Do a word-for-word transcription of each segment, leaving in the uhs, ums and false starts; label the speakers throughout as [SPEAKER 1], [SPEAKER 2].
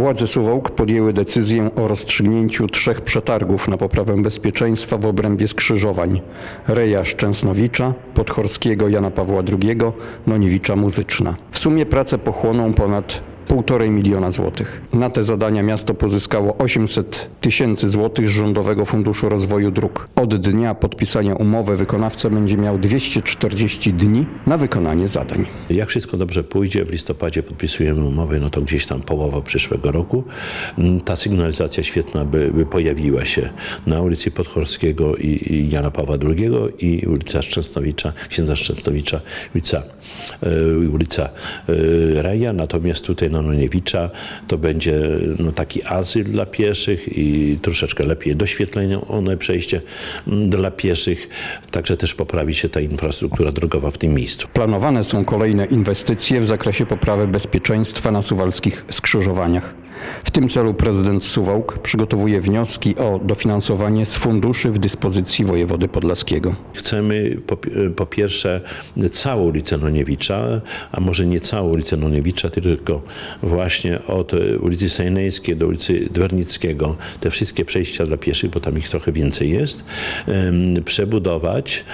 [SPEAKER 1] Władze Suwałk podjęły decyzję o rozstrzygnięciu trzech przetargów na poprawę bezpieczeństwa w obrębie skrzyżowań Reja Szczęsnowicza, Podhorskiego Jana Pawła drugiego, Noniewicza Muzyczna. W sumie prace pochłoną ponad półtorej miliona złotych. Na te zadania miasto pozyskało osiemset tysięcy złotych z Rządowego Funduszu Rozwoju Dróg. Od dnia podpisania umowy wykonawca będzie miał dwieście czterdzieści dni na wykonanie zadań.
[SPEAKER 2] Jak wszystko dobrze pójdzie, w listopadzie podpisujemy umowę, no to gdzieś tam połowa przyszłego roku. Ta sygnalizacja świetlna by, by pojawiła się na ulicy Podhorskiego i, i Jana Pawła drugiego i ulica Szczęsnowicza, księdza Szczęsnowicza, ulica, yy, ulica yy, Reja, natomiast tutaj na Noniewicza to będzie no, taki azyl dla pieszych i troszeczkę lepiej doświetlone przejście dla pieszych, także też poprawi się ta infrastruktura drogowa w tym miejscu.
[SPEAKER 1] Planowane są kolejne inwestycje w zakresie poprawy bezpieczeństwa na suwalskich skrzyżowaniach. W tym celu prezydent Suwałk przygotowuje wnioski o dofinansowanie z funduszy w dyspozycji wojewody podlaskiego.
[SPEAKER 2] Chcemy po, po pierwsze całą ulicę Noniewicza, a może nie całą ulicę Noniewicza, tylko właśnie od ulicy Sejnejskiej do ulicy Dwernickiego, te wszystkie przejścia dla pieszych, bo tam ich trochę więcej jest, przebudować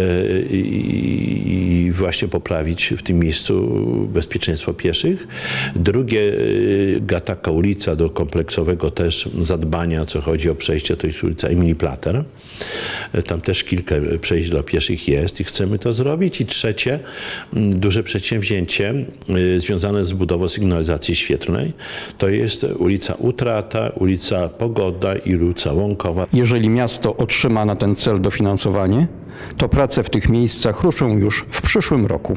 [SPEAKER 2] i właśnie poprawić w tym miejscu bezpieczeństwo pieszych. Drugie, taka ulica do kompleksowego też zadbania, co chodzi o przejście, to jest ulica Emilii Plater. Tam też kilka przejść dla pieszych jest i chcemy to zrobić. I trzecie, duże przedsięwzięcie związane z budową sygnalizacji świetlnej, to jest ulica Utrata, ulica Pogoda i ulica Łąkowa.
[SPEAKER 1] Jeżeli miasto otrzyma na ten cel dofinansowanie, to prace w tych miejscach ruszą już w przyszłym roku.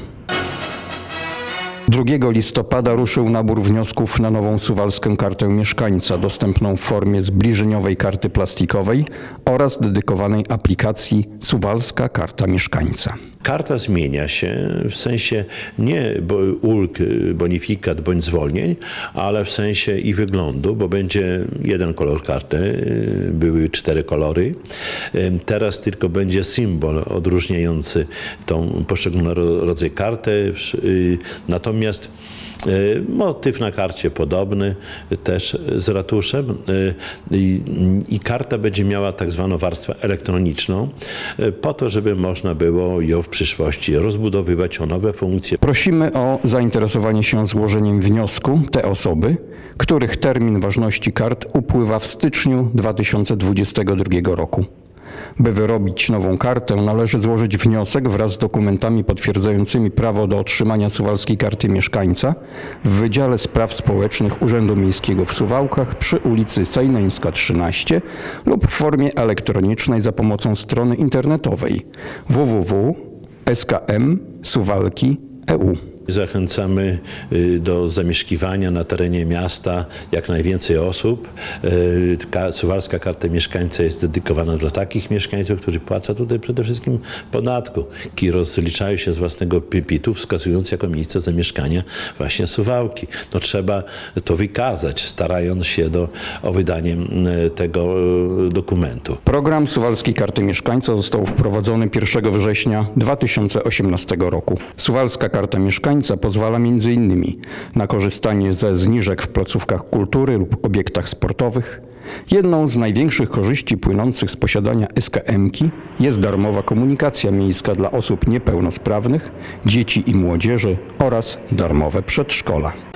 [SPEAKER 1] drugiego listopada ruszył nabór wniosków na nową suwalską kartę mieszkańca, dostępną w formie zbliżeniowej karty plastikowej oraz dedykowanej aplikacji Suwalska Karta Mieszkańca.
[SPEAKER 2] Karta zmienia się w sensie nie ulg, bonifikat bądź zwolnień, ale w sensie i wyglądu, bo będzie jeden kolor karty, były cztery kolory. Teraz tylko będzie symbol odróżniający tą poszczególny rodzaj karty. Natomiast motyw na karcie podobny, też z ratuszem i, i karta będzie miała tak zwaną warstwę elektroniczną, po to, żeby można było ją w przyszłości rozbudowywać o nowe funkcje.
[SPEAKER 1] Prosimy o zainteresowanie się złożeniem wniosku te osoby, których termin ważności kart upływa w styczniu dwa tysiące dwudziestego drugiego roku. By wyrobić nową kartę, należy złożyć wniosek wraz z dokumentami potwierdzającymi prawo do otrzymania suwalskiej karty mieszkańca w Wydziale Spraw Społecznych Urzędu Miejskiego w Suwałkach przy ulicy Sejneńska trzynaście lub w formie elektronicznej za pomocą strony internetowej w w w kropka s k m suwalki kropka e u.
[SPEAKER 2] Zachęcamy do zamieszkiwania na terenie miasta jak najwięcej osób. Suwalska Karta Mieszkańca jest dedykowana dla takich mieszkańców, którzy płacą tutaj przede wszystkim podatku, i rozliczają się z własnego pitu, wskazując jako miejsce zamieszkania właśnie Suwałki. No, trzeba to wykazać, starając się do, o wydanie tego dokumentu.
[SPEAKER 1] Program Suwalskiej Karty Mieszkańca został wprowadzony pierwszego września dwa tysiące osiemnastego roku. Suwalska Karta Mieszkańca pozwala między innymi na korzystanie ze zniżek w placówkach kultury lub obiektach sportowych. Jedną z największych korzyści płynących z posiadania S K M-ki jest darmowa komunikacja miejska dla osób niepełnosprawnych, dzieci i młodzieży oraz darmowe przedszkola.